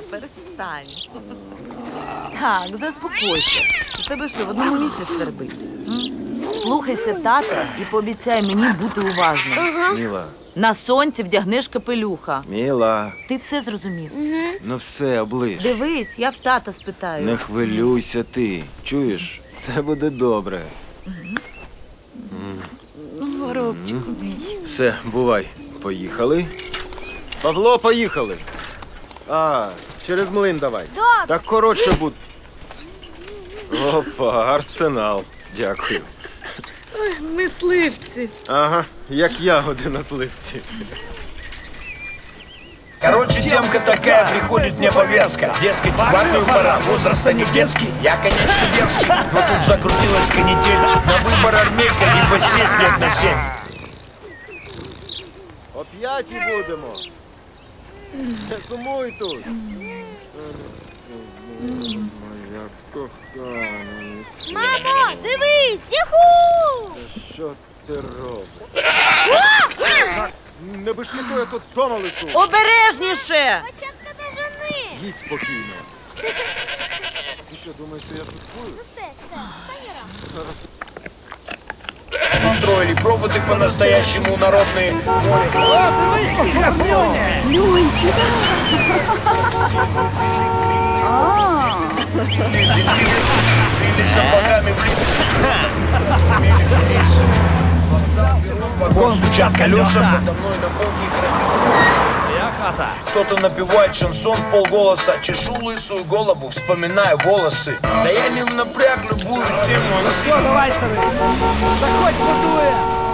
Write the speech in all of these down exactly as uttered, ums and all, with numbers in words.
перестань. Так, заспокойся. У тебе що, в одному місці свербить? М? Слухайся тата і пообіцяй мені бути уважним. Ага. Міла. На сонці вдягнеш капелюха. Міла. Ти все зрозумів? Ну все, оближ. Дивись, я в тата спитаю. Не хвилюйся ти. Чуєш? Все буде добре. Горобчику мій. Все, бувай. Поїхали. Павло, поїхали. А, через млин давай. Добре. Так коротше буде. Опа, арсенал. Дякую. Ой, мисливці. Ага, як ягоди на сливці. Короче, темка такая, приходит мне повестка. Дескать, в армию пора, возраст не детский. Я, конечно, детский, но тут закрутилась канитель. На выбор армейка, либо сесть лет на семь. О п'ятій будемо. Не сумуй тут. Моя кохана. Мамо, дивись! Яху! Що ти робиш? Не бишкітуй, я тут дома лишу. Обережніше! Початка до жени! Їдь спокійно. Ти що, думаєш, що я шуткую? Ну все, все, пані Устроили проводы по-настоящему народные. Люнчик! Сапогами в вагон стучат колеса. Подо мной на полке Я хата. кто-то напевает шансон в полголоса. Чешу лысую голову, вспоминаю волосы. Да я не напряг любую тему. Все, давай, старий. Заходь, подує.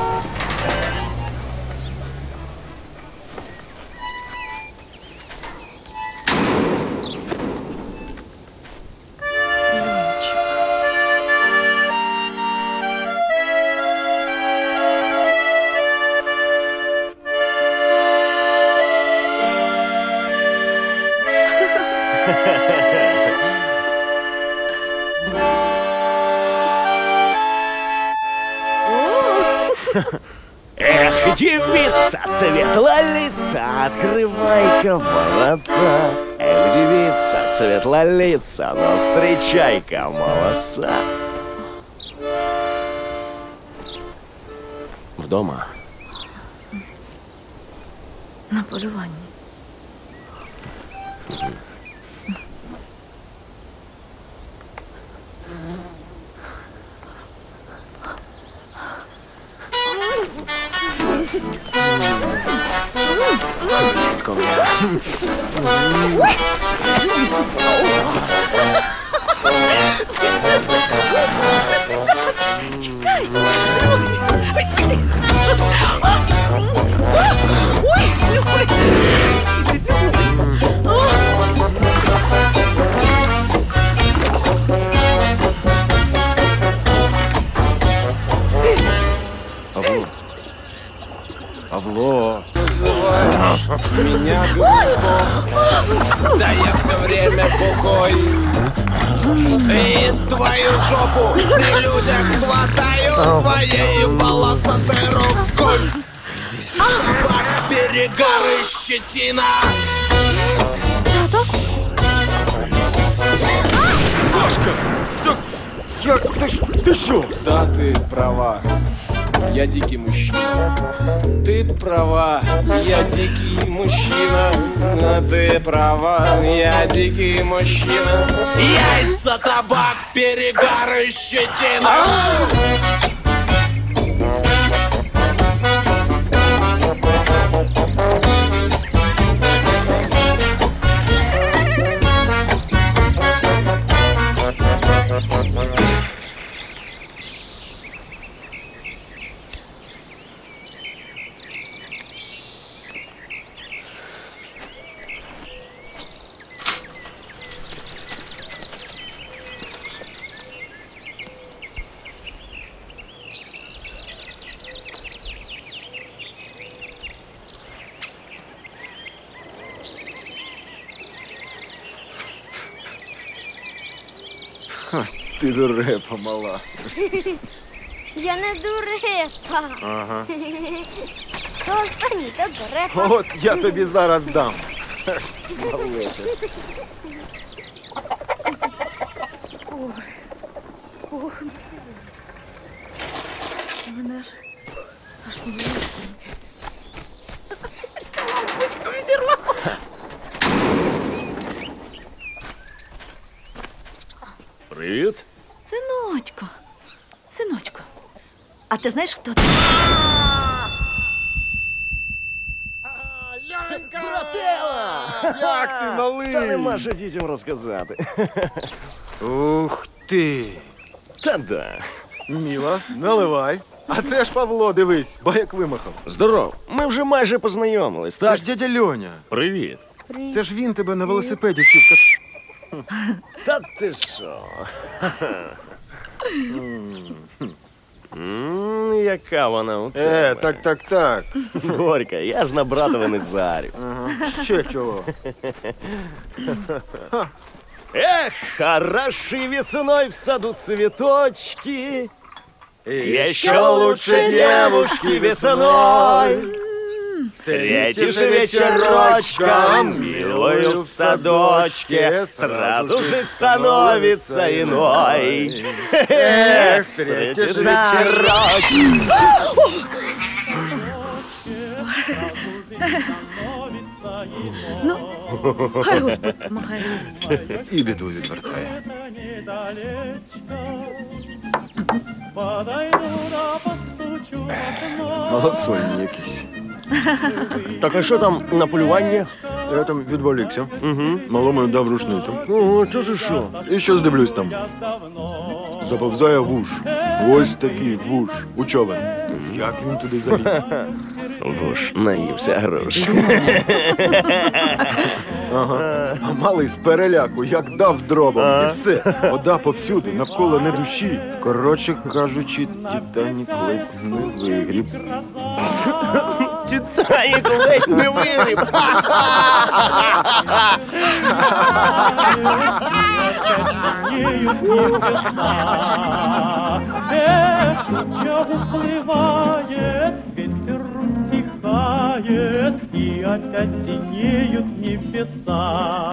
Эх, девица, светлолица, открывай-ка ворота. Эх, девица, светлолица, ну встречай-ка молодца. Вдома. На полюванні. Павло. Павло. Меня глубоко, да я все время бухой. И твою жопу при людях хватаю своей волосатой рукой. Собак, перегары, щетина. Пашка! Так, як це ж? Ти що? Да, ты права. Я дикий мужчина. Ты права, я дикий мужчина. А ты права, я дикий мужчина. Яйца, табак, перегары, щетина. Ти дурепа мала. Я не дурепа. Ага. То останній, то дурепа. От я тобі зараз дам. Мене ж аж не Привіт. Синочко, синочко, а ти знаєш, хто це? Як ти малий? Та нема що дітям розказати. Ух ти! Та да. Міла, наливай. А це ж Павло, дивись, ба як вимахав. Здоров. Ми вже майже познайомились, Це так? ж дядя Льоня. Привіт. Це ж він тебе на велосипеді вчив кат- Та ти що? М, Яка вона у тебе? Е, так, так, так. Горька, я ж на братове не зарюсь. Ага. Ще чого? Эх, хороши весной в саду цветочки. Еще лучше девушки весной. Встретишь вечерочком, милую в садочке, сразу же становится иной. Эх, встретишь вечерочком. Ну, хай Господь помагає. І біду відвертає. Малосольні якісь. Так а що там на полюванні? Я там відволікся. Угу. Малому дав рушницю. О, що ти що? І що здивлюсь там? Заповзає вуш. Ось такий вуш. У човен. Як він туди заліз? Вуж, наївся грош. Ага. А малий з переляку, як дав дробом. І все. Вода повсюди, навколо не душі. Коротше кажучи, Титанік ледь не вигріб. Титанік ледь не вигріб. Час уплывает, ветер утихает, и опять синеют небеса.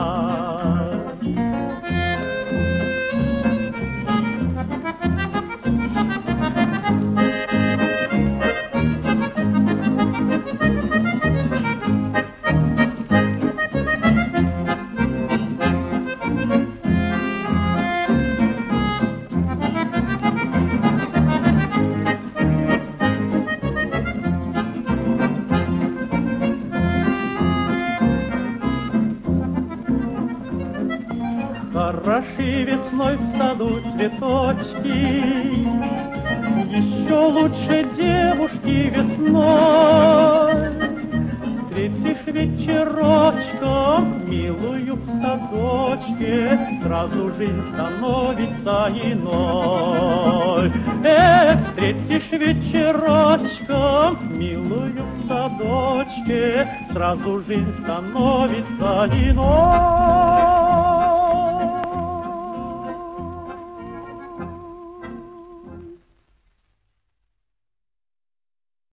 Хороши весной в саду цветочки, еще лучше девушки весной. Встретишь вечерочком милую в садочке, сразу жизнь становится иной. Эх, встретишь вечерочком милую в садочке, сразу жизнь становится иной.